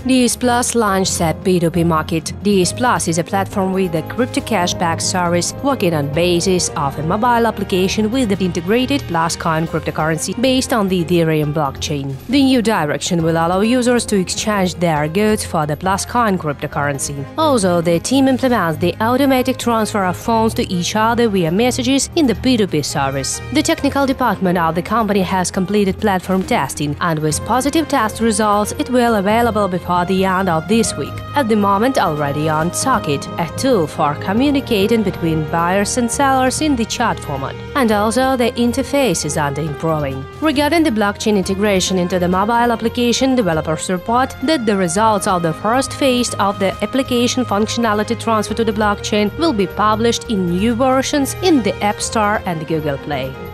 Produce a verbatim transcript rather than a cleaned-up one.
D S Plus launched a P two P market. D S Plus is a platform with a cryptocashback service working on basis of a mobile application with the integrated PlusCoin cryptocurrency based on the Ethereum blockchain. The new direction will allow users to exchange their goods for the PlusCoin cryptocurrency. Also, the team implements the automatic transfer of funds to each other via messages in the P two P service. The technical department of the company has completed platform testing, and with positive test results, it will be available before the end of this week. At the moment, already on Socket, a tool for communicating between buyers and sellers in the chat format. And also, the interface is under improving. Regarding the blockchain integration into the mobile application, developers report that the results of the first phase of the application functionality transfer to the blockchain will be published in new versions in the App Store and Google Play.